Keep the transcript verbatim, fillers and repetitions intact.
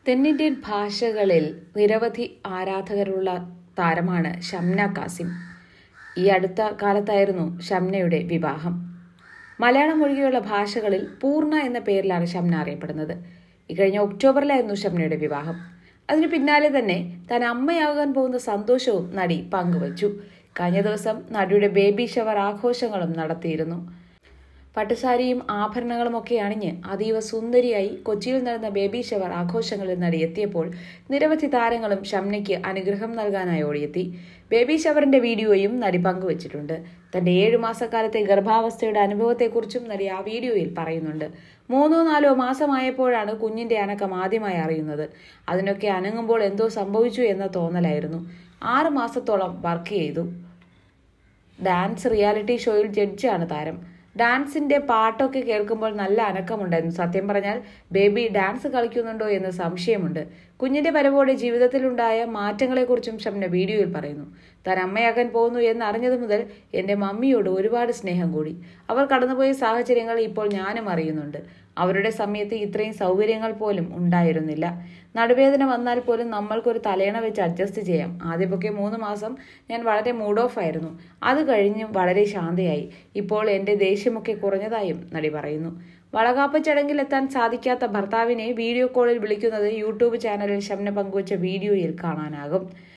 തെന്നിന്ത്യൻ ഭാഷകളിൽ നിരവധി ആരാധകരുള്ള താരമാണ് ഷംന കാസിം. ഈ അടുത്ത കാലത്തായിരുന്നു ഷംനയുടെ വിവാഹം. മലയാളം ഒഴികെയുള്ള ഭാഷകളിൽ പൂർണ്ണ എന്ന പേരിലാണ് ഷംന അറിയപ്പെടുന്നത്. ഇക്കഴിഞ്ഞ ഒക്ടോബറിലായിരുന്നു ഷംനയുടെ വിവാഹം. അതിനു പിന്നാലെ തന്നെ താൻ അമ്മയാകാൻ പോകുന്ന സന്തോഷവും നടി പങ്കുവച്ചു. കഴിഞ്ഞ ദിവസം നടിയുടെ ബേബി ഷവർ ആഘോഷങ്ങളും നടത്തിയിരുന്നു. പട്ടുസാരിയും ആഭരണങ്ങളും ഒക്കെ അണിഞ്ഞ് അതീവ സുന്ദരിയായി കൊച്ചിയിൽ നടന്ന ബേബി ഷവർ ആഘോഷങ്ങളിൽ നടി എത്തിയപ്പോൾ നിരവധി താരങ്ങളും ഷംനയ്ക്ക് അനുഗ്രഹം നൽകാനായി ഓടിയെത്തി. ബേബി ഷവറിന്റെ വീഡിയോയും നടി പങ്കുവച്ചിട്ടുണ്ട്. തന്റെ ഏഴു മാസക്കാലത്തെ ഗർഭാവസ്ഥയുടെ അനുഭവത്തെക്കുറിച്ചും നടി ആ വീഡിയോയിൽ പറയുന്നുണ്ട്. മൂന്നോ നാലോ മാസമായപ്പോഴാണ് കുഞ്ഞിന്റെ അനക്കം ആദ്യമായി അറിയുന്നത്. അതിനൊക്കെ അനങ്ങുമ്പോൾ എന്തോ സംഭവിച്ചു എന്ന തോന്നലായിരുന്നു. ആറ് മാസത്തോളം വർക്ക് ചെയ്തു. ഡാൻസ് റിയാലിറ്റി ഷോയിൽ ജഡ്ജാണ് താരം. ഡാൻസിന്റെ പാട്ടൊക്കെ കേൾക്കുമ്പോൾ നല്ല അനക്കമുണ്ടായിരുന്നു. സത്യം പറഞ്ഞാൽ ബേബി ഡാൻസ് കളിക്കുന്നുണ്ടോ എന്ന് സംശയമുണ്ട്. കുഞ്ഞിന്റെ വരവോടെ ജീവിതത്തിലുണ്ടായ മാറ്റങ്ങളെക്കുറിച്ചും ഷംന വീഡിയോയിൽ പറയുന്നു. താൻ അമ്മയാകാൻ പോകുന്നു എന്ന് അറിഞ്ഞതു മുതൽ എന്റെ മമ്മിയോട് ഒരുപാട് സ്നേഹം കൂടി. അവർ കടന്നുപോയ സാഹചര്യങ്ങൾ ഇപ്പോൾ ഞാനും അറിയുന്നുണ്ട്. അവരുടെ സമയത്ത് ഇത്രയും സൗകര്യങ്ങൾ പോലും ഉണ്ടായിരുന്നില്ല. നടുവേദന വന്നാൽ പോലും നമ്മൾക്കൊരു തലയണ വെച്ച് അഡ്ജസ്റ്റ് ചെയ്യാം. ആദ്യമൊക്കെ മൂന്ന് മാസം ഞാൻ വളരെ മൂഡ് ഓഫ് ആയിരുന്നു. അത് കഴിഞ്ഞ് വളരെ ശാന്തയായി. ഇപ്പോൾ എന്റെ ദേഷ്യമൊക്കെ കുറഞ്ഞതായും നടി പറയുന്നു. വളകാപ്പ് ചടങ്ങിൽ എത്താൻ സാധിക്കാത്ത ഭർത്താവിനെ വീഡിയോ കോളിൽ വിളിക്കുന്നത് യൂട്യൂബ് ചാനലിൽ ഷംന പങ്കുവച്ച വീഡിയോയിൽ കാണാനാകും.